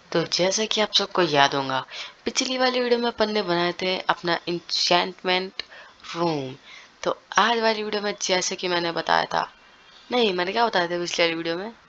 तो जैसा कि आप सबको याद होगा, पिछली वाली वीडियो में अपन ने बनाए थे अपना इंचेंटमेंट रूम। तो आज वाली वीडियो में जैसे कि मैंने बताया था, नहीं मैंने क्या बताया था पिछली वाली वीडियो में,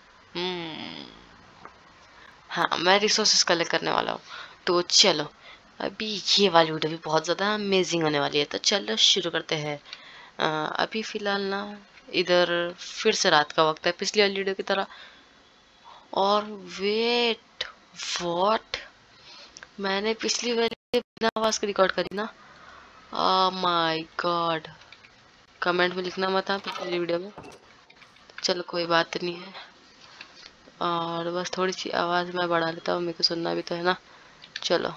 हाँ मैं रिसोर्सेस कलेक्ट करने वाला हूँ। तो चलो अभी ये वाली वीडियो भी बहुत ज़्यादा अमेजिंग होने वाली है, तो चलो शुरू करते हैं। अभी फ़िलहाल ना इधर फिर से रात का वक्त है पिछली वाली वीडियो की तरह। और वेट, व्हाट, मैंने पिछली वाली बिना आवाज के रिकॉर्ड करी ना। माय गॉड, कमेंट में लिखना मत आप पिछली वीडियो में। चलो कोई बात नहीं है, और बस थोड़ी सी आवाज मैं बढ़ा लेता हूँ, मेरे को सुनना भी तो है ना। चलो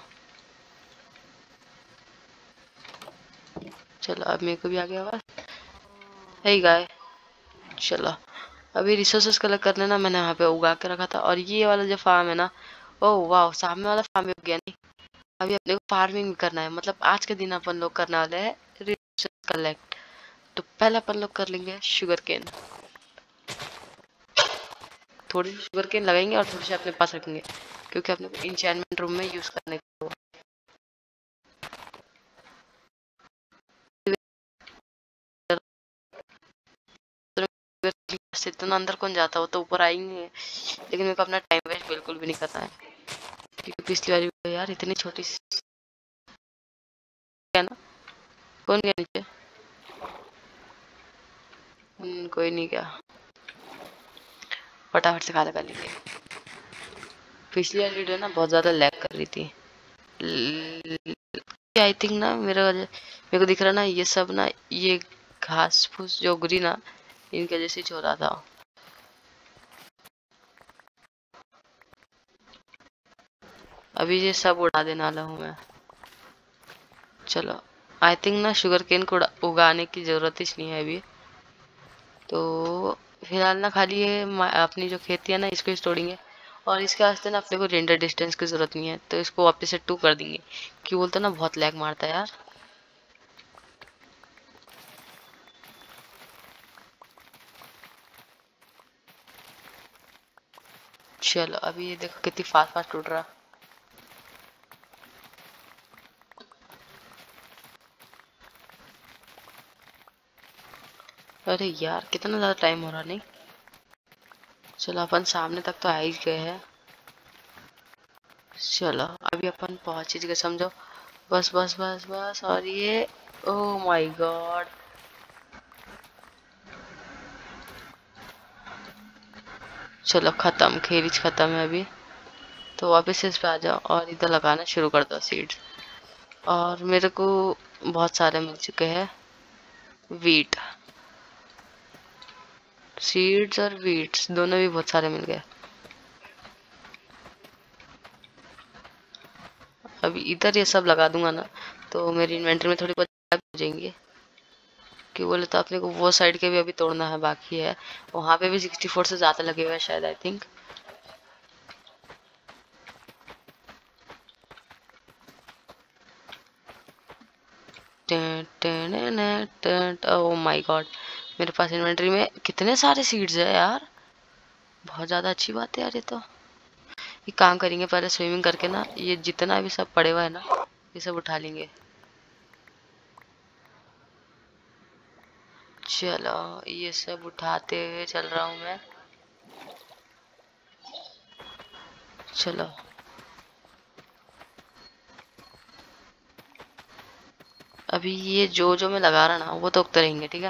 चलो अब मेरे को भी आ गया आवाज। हे गाय, चलो अभी रिसोर्सेस कलेक्ट कर लेना, मैंने वहाँ पे उगा के रखा था। और ये वाला जो फार्म है ना, ओह वाह, सामने वाला फार्म हो गया। नहीं, अभी अपने को फार्मिंग भी करना है, मतलब आज के दिन अपन लोग करने वाले हैं रिसोर्सेस कलेक्ट। तो पहले अपन लोग कर लेंगे शुगर केन, थोड़ी सी शुगर केन लगाएंगे और थोड़ी सी अपने पास रखेंगे, क्योंकि अपने को इंचेंटमेंट रूम में यूज करने को। इतना अंदर कौन जाता हो, तो ऊपर आएंगे, लेकिन मेरे को अपना टाइम वेस्ट बिल्कुल भी नहीं करना है, क्योंकि पिछली बार यार इतनी छोटी सी है ना। कौन गया नीचे? कोई नहीं गया, फटाफट से खाना कर लेंगे। पिछली वाली वीडियो ना बहुत ज्यादा लैग कर रही थी। आई थिंक ना मेरे को दिख रहा ना, ये सब ना, ये घास फूस जो उगरी ना, इनके वजह से हो रहा था। अभी ये सब उड़ा देने वाला हूँ मैं। चलो आई थिंक ना शुगर केन को उगाने की जरूरत ही नहीं है अभी। तो फिलहाल ना खाली ये अपनी जो खेती है ना, इसको ही तोड़ेंगे। और इसके वास्ते ना अपने को रेंडर डिस्टेंस की जरूरत नहीं है, तो इसको वापस से 2 कर देंगे, क्यों बोलते ना बहुत लैग मारता है यार। चलो अभी ये देखो कितनी फास्ट फास्ट टूट रहा। अरे यार कितना ज्यादा टाइम हो रहा नहीं। चलो अपन सामने तक तो आ ही गए हैं। चलो अभी अपन पहुंच ही गए समझो। बस बस बस बस, और ये, ओह माय गॉड, चलो खत्म, खेल खत्म है अभी। तो वापस इस पे आ जाओ और इधर लगाना शुरू कर दो सीड्स। और मेरे को बहुत सारे मिल चुके हैं वीट, सीड्स और वीट्स दोनों भी बहुत सारे मिल गए। अभी इधर ये सब लगा दूंगा ना, तो मेरी इन्वेंटरी में थोड़ी बहुत हो जाएंगी। क्यों बोले तो अपने को वो साइड के भी अभी तोड़ना है, बाकी है। वहां पे भी 64 से ज्यादा लगे हुए हैं शायद, I think. Oh my God, मेरे पास इन्वेंटरी में कितने सारे सीड्स है यार, बहुत ज्यादा अच्छी बात है यार। ये तो ये काम करेंगे, पहले स्विमिंग करके ना ये जितना भी सब पड़े हुआ है ना, ये सब उठा लेंगे। चलो ये सब उठाते हुए चल रहा हूँ मैं। चलो अभी ये जो जो मैं लगा रहा ना, वो तो उगते रहेंगे, ठीक है।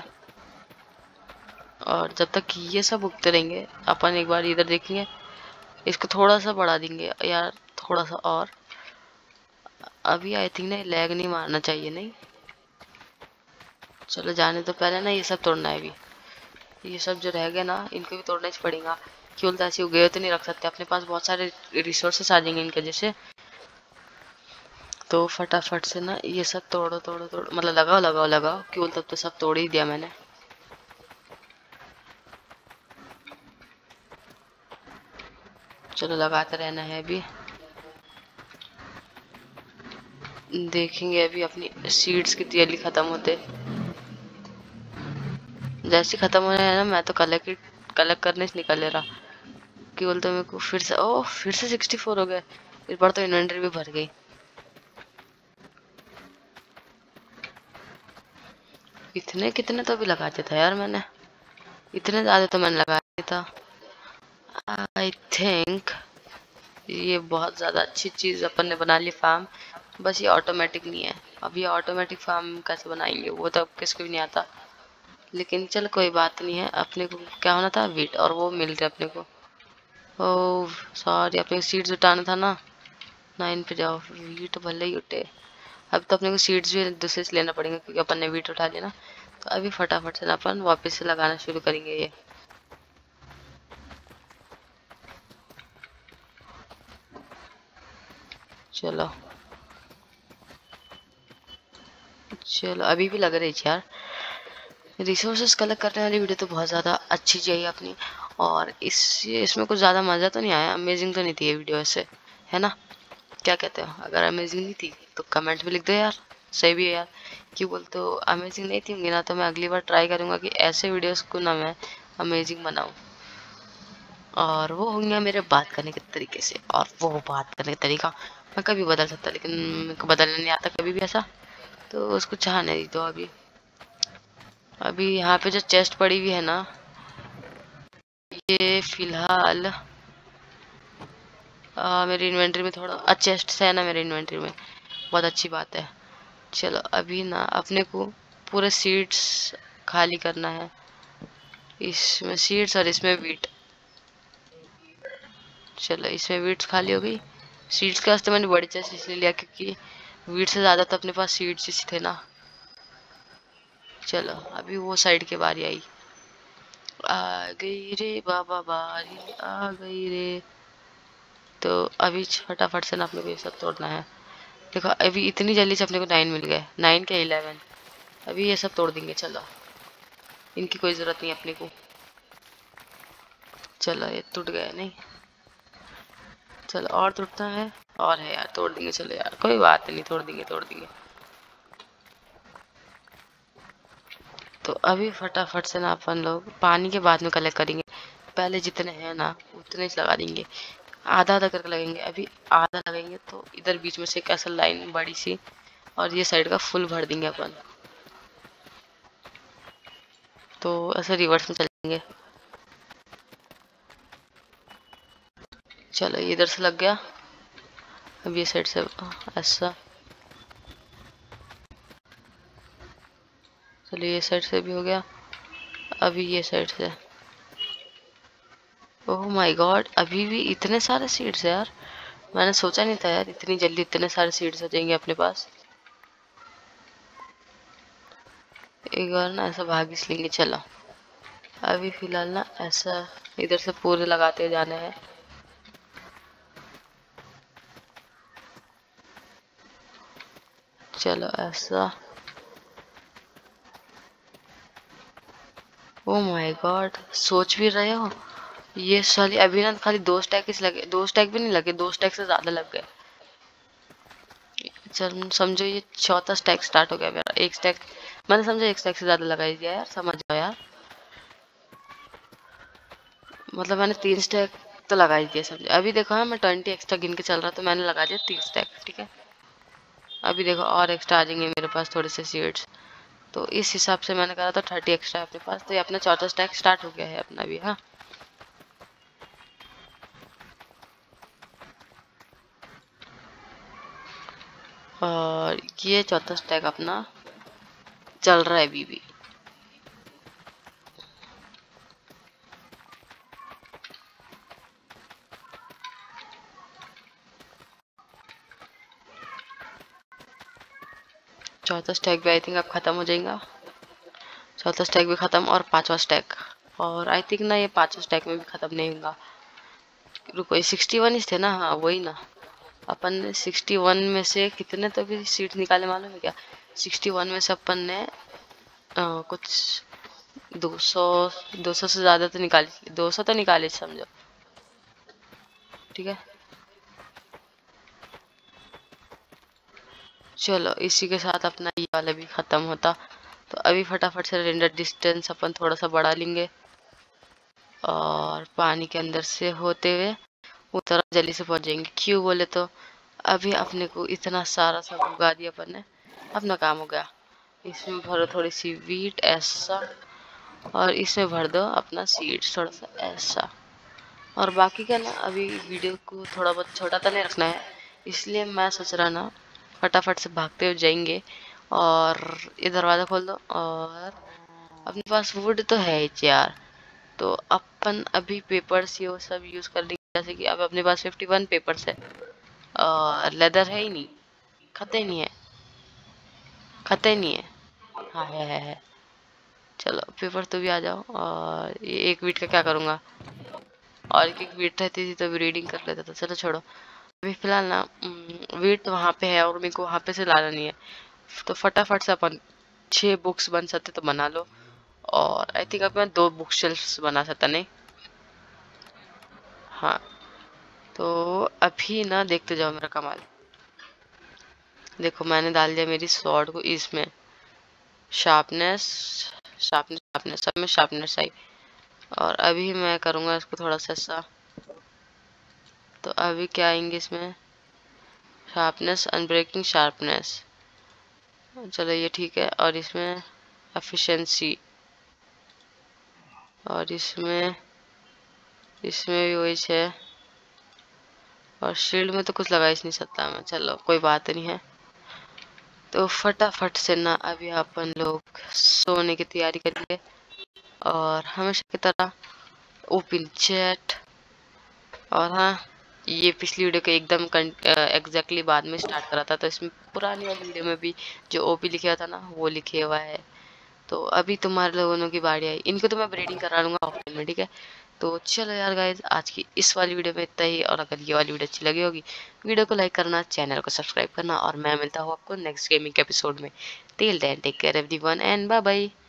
और जब तक ये सब उगते रहेंगे, अपन एक बार इधर देखेंगे, इसको थोड़ा सा बढ़ा देंगे यार, थोड़ा सा और। अभी आई थिंक ना लैग नहीं मारना चाहिए, नहीं। चलो जाने तो पहले ना ये सब तोड़ना है अभी। ये सब जो रह गए ना, इनको भी तोड़ना ही पड़ेगा, केवल ऐसे उगे तो नहीं रख सकते, अपने पास बहुत सारे रिसोर्सेस आ जाएंगे इनके जैसे। तो फटाफट से ना ये सब तोड़ो तोड़ो तोड़ो, मतलब लगाओ लगाओ लगाओ, केवल तब तो सब तोड़ ही दिया मैंने। चलो लगाते रहना है अभी। देखेंगे अभी अपनी सीड्स की जल्दी खत्म होते, जैसे खत्म हो रहे हैं ना, मैं तो कलेक्ट करने से निकल ले रहा। कि बोलते मेरे को फिर से, ओह फिर से 64 हो गए। इस बार तो इन्वेंटरी भी भर गई। इतने कितने तो भी लगा दिया था यार मैंने, इतने ज्यादा तो मैंने लगा दिया था। आई थिंक ये बहुत ज़्यादा अच्छी चीज़ अपन ने बना ली फार्म। बस ये ऑटोमेटिक नहीं है। अब ये ऑटोमेटिक फार्म कैसे बनाएंगे वो तो अब किसको भी नहीं आता। लेकिन चल कोई बात नहीं है, अपने को क्या होना था, वीट, और वो मिल रहा है अपने को। ओह सॉरी, अपने को सीड्स उठाना था ना। 9 पे जाओ, वीट भले ही उठे। अब तो अपने को सीड्स भी दूसरे से लेना पड़ेगा क्योंकि अपन ने वीट उठा लिया ना। तो अभी फटाफट से ना अपन वापस से लगाना शुरू करेंगे ये। चलो चलो, अभी भी लग रही है यार। रिसोर्सेस कलेक्ट करने वाली वीडियो तो बहुत ज़्यादा अच्छी चाहिए अपनी। और इसमें कुछ ज़्यादा मज़ा तो नहीं आया, अमेजिंग तो नहीं थी ये वीडियो ऐसे, है ना? क्या कहते हो? अगर अमेजिंग नहीं थी तो कमेंट में लिख दो यार। सही भी है यार, क्यों बोलते हो? अमेजिंग नहीं थी होंगी ना तो मैं अगली बार ट्राई करूँगा कि ऐसे वीडियोस को ना मैं अमेजिंग बनाऊँ। और वो होंगे मेरे बात करने के तरीके से, और वो बात करने का तरीका मैं कभी बदल सकता, लेकिन मेरे को बदलना नहीं आता कभी भी ऐसा। तो उसको चाह नहीं दो अभी। अभी यहाँ पे जो चेस्ट पड़ी हुई है ना, ये फिलहाल मेरी इन्वेंटरी में थोड़ा चेस्ट है ना मेरे इन्वेंटरी में, बहुत अच्छी बात है। चलो अभी ना अपने को पूरे सीड्स खाली करना है। इसमें सीड्स और इसमें वीट। चलो इसमें वीट्स खाली हो गई। सीड्स के वास्ते मैंने बड़ी चेस्ट इसलिए लिया क्योंकि वीट से ज़्यादा तो अपने पास सीड्स ही थे ना। चलो अभी वो साइड की बारी आई। आ गई रे बाबा बारी, आ गई रे। तो अभी फटाफट से ना अपने को ये सब तोड़ना है। देखो अभी इतनी जल्दी से अपने को 9 मिल गए, 9 के 11। अभी ये सब तोड़ देंगे। चलो इनकी कोई ज़रूरत नहीं अपने को। चलो ये टूट गए नहीं। चलो और टूटता है, और है यार, तोड़ देंगे। चलो यार कोई बात नहीं, तोड़ देंगे तोड़ देंगे। तो अभी फटाफट से ना अपन लोग पानी के बाद में कलेक्ट करेंगे। पहले जितने हैं ना उतने ही लगा देंगे, आधा आधा करके लगेंगे। अभी आधा लगेंगे तो इधर बीच में से एक ऐसा लाइन बड़ी सी, और ये साइड का फुल भर देंगे अपन। तो ऐसे रिवर्स में चलेंगे। चलो ये इधर से लग गया। अब ये साइड से ऐसा। चलो ये साइड से भी हो गया। अभी ये साइड से। ओह माय गॉड, अभी भी इतने सारे सीड्स है यार। मैंने सोचा नहीं था यार इतनी जल्दी इतने सारे सीड्स हो जाएंगे अपने पास। एक बार ना ऐसा भाग इस लेंगे। चलो अभी फिलहाल ना ऐसा इधर से पूरे लगाते जाने हैं। चलो ऐसा। ओ माय गॉड, सोच भी रहे हो ये साली अभी ना खाली 2 स्टैक इस लगे, 2 स्टैक भी नहीं लगे, 2 स्टैक से ज्यादा लग गए। चल समझो ये चौथा स्टैक स्टार्ट हो गया मेरा। एक स्टैक मैंने समझा, एक स्टैक से ज्यादा लगा ही दिया यार, समझ जाओ यार। मतलब मैंने 3 स्टैक तो लगा ही दिया समझो। अभी देखो हाँ, मैं 20 एक्स्ट्रा गिन के चल रहा तो मैंने लगा दिया 3 स्टैक, ठीक है। अभी देखो और एक्स्ट्रा आ जाएंगे मेरे पास थोड़े से सीड्स। तो इस हिसाब से मैंने कहा था 30 एक्स्ट्रा है अपने पास। तो ये अपना चौथा स्टैक स्टार्ट हो गया है अपना भी। हाँ और ये चौथा स्टैक अपना चल रहा है अभी भी। चौथा स्टैक भी आई थिंक अब खत्म हो जाएगा। चौथा स्टैक भी खत्म, और पांचवा स्टैक। और आई थिंक ना ये पांचवा स्टैक में भी खत्म नहीं होगा। रुको ये 61 ही थे ना? हाँ वही ना। अपन ने 61 में से कितने तो भी सीट निकाले मालूम है क्या? 61 में से अपन ने कुछ 200 200 से ज्यादा तो निकाली, 200 तो निकाले समझो, ठीक है। चलो इसी के साथ अपना ये वाला भी खत्म होता। तो अभी फटाफट से रेंडर डिस्टेंस अपन थोड़ा सा बढ़ा लेंगे। और पानी के अंदर से होते हुए उस जल्दी से पहुंच जाएंगे। क्यों बोले तो अभी अपने को इतना सारा सब उगा दिया अपन ने, अपना काम हो गया। इसमें भरो थोड़ी सी वीट ऐसा, और इसमें भर दो अपना सीड्स थोड़ा सा ऐसा। और बाकी का ना अभी वीडियो को थोड़ा बहुत छोटा तो नहीं रखना है, इसलिए मैं सोच रहा ना फटाफट से भागते हुए जाएंगे। और ये दरवाज़ा खोल दो। और अपने पास वुड तो है ही यार, तो अपन अभी पेपर्स ये वो सब यूज़ कर लेंगे। जैसे कि अब अपने पास 51 पेपर्स है और लेदर है ही नहीं, खते नहीं है, खते नहीं है। हाँ है। चलो पेपर तो भी आ जाओ। और ये एक वीट का क्या करूँगा, और एक एक वीट रहती थी तो भी रीडिंग कर लेता था। चलो छोड़ो, अभी फिलहाल ना वीट वहाँ पे है और मेरे को वहाँ पे से लाना नहीं है। तो फटाफट से अपन 6 बुक्स बन सकते तो बना लो। और आई थिंक अब मैं 2 बुक शेल्फ्स बना सकता नहीं। हाँ, तो अभी ना देखते जाओ मेरा कमाल। देखो मैंने डाल दिया मेरी स्वॉर्ड को इसमें, शार्पनेस शार्पनेस शार्पनेस सब में शार्पनेस आई। और अभी मैं करूँगा इसको थोड़ा सा ऐसा। तो अभी क्या आएंगे इसमें, शार्पनेस, अनब्रेकिंग शार्पनेस। चलो ये ठीक है। और इसमें एफिशिएंसी, और इसमें इसमें भी वही है। और शील्ड में तो कुछ लगा ही नहीं सकता मैं, चलो कोई बात नहीं है। तो फटाफट से ना अभी अपन लोग सोने की तैयारी करेंगे। और हमेशा की तरह ओपन चैट। और हाँ, ये पिछली वीडियो के एकदम एग्जैक्टली बाद में स्टार्ट करा था, तो इसमें पुरानी वाली वीडियो में भी जो ओपी लिखा था ना वो लिखे हुआ है। तो अभी तुम्हारे लोगों की बारी आई, इनको तो मैं ब्रीडिंग करा लूंगा ऑफलाइन में, ठीक है। तो चलो यार गाइज, आज की इस वाली वीडियो में इतना ही। और अगर ये वाली वीडियो अच्छी लगी होगी, वीडियो को लाइक करना, चैनल को सब्सक्राइब करना, और मैं मिलता हूँ आपको नेक्स्ट गेमिंग एपिसोड में। Till then take care everyone and bye bye.